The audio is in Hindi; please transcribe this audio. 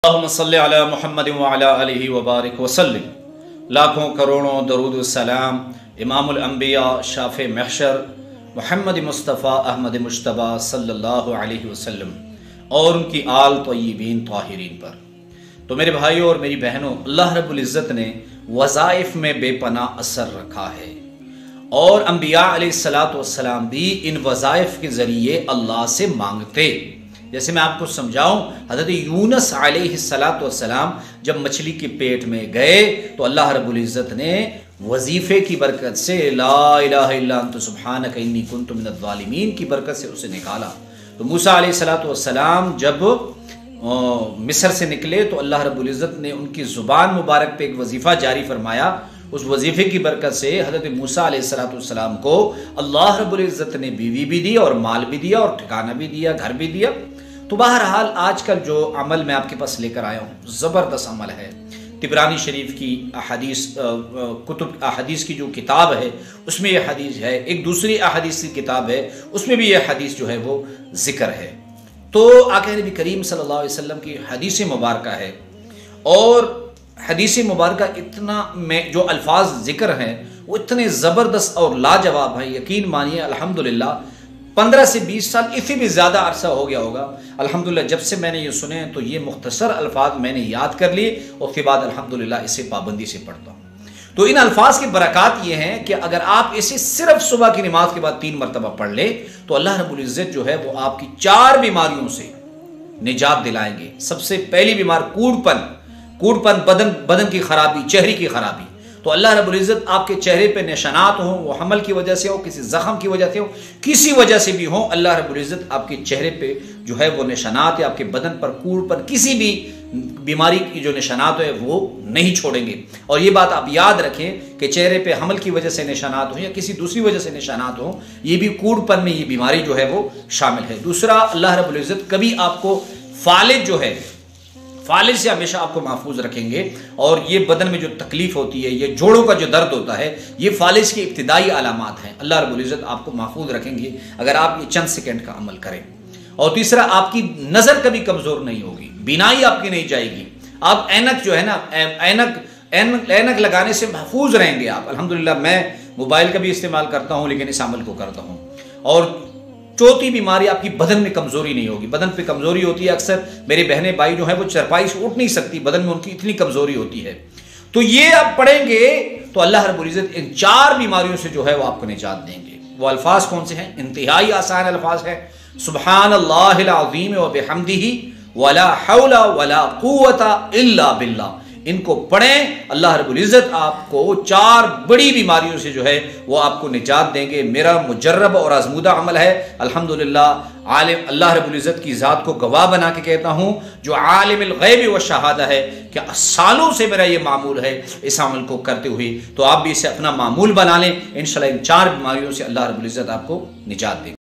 अल्लाहुम्मा सल्लि अला मुहम्मद व अला आलिहि व बारिक व सल्लिम। लाखों करोड़ों दरूद व सलाम इमामुल अंबिया शाफ़े महशर मुहम्मद मुस्तफ़ा अहमद मुश्तबा सल्लल्लाहु अलैहि वसल्लम और उनकी आल तय्यबीन ताहिरीन पर। तो मेरे भाइयों और मेरी बहनों, अल्लाह रब्बुल इज़्ज़त ने वज़ाइफ में बेपनाह असर रखा है और अंबिया अलैहिस्सलातु वस्सलाम भी इन वज़ाइफ के ज़रिए अल्लाह से मांगते। जैसे मैं आपको समझाऊं, हज़रत यूनुस अलैहिस्सलातु वस्सलाम जब मछली के पेट में गए तो अल्लाह रब्बुल इज़्ज़त ने वजीफ़े की बरकत से ला इलाहा इल्ला अंत सुब्हानक इन्नी कुन्तु मिनज़ ज़ालिमीन की बरकत से उसे निकाला। तो मूसा अलैहिस्सलातु वस्सलाम जब मिस्र से निकले तो अल्लाह रब्बुल इज़्ज़त ने उनकी ज़ुबान मुबारक पे एक वजीफ़ा जारी फरमाया। उस वजीफ़े की बरकत से हज़रत मूसा अलैहिस्सलातु वस्सलाम को अल्लाह रब्बुल इज़्ज़त ने बीवी भी दी और माल भी दिया और ठिकाना भी दिया, घर भी दिया। तो बहरहाल आजकल जो अमल मैं आपके पास लेकर आया हूँ ज़बरदस्त अमल है। तिबरानी शरीफ की अहादीस की जो किताब है उसमें यह हदीस है, एक दूसरी अहादीस की किताब है उसमें भी यह हदीस जो है वो ज़िक्र है। तो आक़ा नबी करीम सल्लल्लाहु अलैहि वसल्लम की हदीस मुबारक है और हदीस मुबारक इतना में जो अल्फाज ज़िक्र हैं वो इतने ज़बरदस्त और लाजवाब हैं। यकीन मानिए अल्हम्दुलिल्लाह 15 से 20 साल इससे भी ज़्यादा अरसा हो गया होगा अल्हम्दुलिल्लाह जब से मैंने ये सुने तो ये मुख्तसर अल्फाज मैंने याद कर लिए और उसके बाद अल्हम्दुलिल्लाह इसे पाबंदी से पढ़ता हूँ। तो इन अल्फाज की बरक़ात ये हैं कि अगर आप इसे सिर्फ सुबह की नमाज के बाद 3 मरतबा पढ़ ले तो अल्लाह रब्बुल इज़्ज़त जो है वो आपकी 4 बीमारियों से निजात दिलाएंगे। सबसे पहली बीमार कूड़पन, बदन की खराबी, चेहरे की खराबी। तो अल्लाह रब्बुल इज़्ज़त आपके चेहरे पे निशानात हों, वो हमल की वजह से हो, किसी ज़ख़म की वजह से हो, किसी वजह से भी हो, अल्लाह रब्बुल इज़्ज़त आपके चेहरे पे जो है वो निशानात या आपके बदन पर कूड़पन, किसी भी बीमारी की जो निशानात है वो नहीं छोड़ेंगे। और ये बात आप याद रखें कि चेहरे पे हमल की वजह से निशानात हों या किसी दूसरी वजह से निशानात हों, ये भी कूड़पन में ये बीमारी जो है वो शामिल है। दूसरा, अल्लाह रब्बुल इज़्ज़त कभी आपको फालिज से हमेशा आपको महफूज रखेंगे और ये बदन में जो तकलीफ होती है, ये जोड़ों का जो दर्द होता है, ये फालिज की इब्तिदाई अलामात हैं। अल्लाह रब्बुल इज़्ज़त आपको महफूज रखेंगे अगर आप ये चंद सेकंड का अमल करें। और तीसरा, आपकी नज़र कभी कमज़ोर नहीं होगी, बीनाई आपकी नहीं जाएगी। आप ऐनक जो है ना, ऐनक लगाने से महफूज रहेंगे आप। अल्हम्दुलिल्लाह मैं मोबाइल का भी इस्तेमाल करता हूँ लेकिन इस अमल को करता हूँ। और चौथी बीमारी, आपकी बदन में कमजोरी नहीं होगी। बदन पे कमजोरी होती है, अक्सर मेरी बहनें भाई जो है वो चरपाई से उठ नहीं सकती, बदन में उनकी इतनी कमजोरी होती है। तो ये आप पढ़ेंगे तो अल्लाह रब्बुल इज़्ज़त इन 4 बीमारियों से जो है वो आपको निजात देंगे। वो अल्फाज कौन से हैं? इंतहाई आसान अल्फाज है। सुब्हानल्लाहिल अज़ीम व बिहम्दिही वला हौला वला कुव्वता इल्ला बिल्लाह। इनको पढ़ें, अल्लाह रब्बुल इज़्ज़त आपको 4 बड़ी बीमारियों से जो है वो आपको निजात देंगे। मेरा मुजर्रब और आज़मूदा अमल है अल्हम्दुलिल्लाह। आलिम अल्लाह रब्बुल इज़्ज़त की ज़ात को गवाह बना के कहता हूँ जो आलिमुल ग़ैब व शहादा है कि सालों से मेरा ये मामूल है इस अमल को करते हुए। तो आप भी इसे अपना मामूल बना लें, इंशाअल्लाह इन 4 बीमारियों से अल्लाह रब्बुल इज़्ज़त आपको निजात देंगे।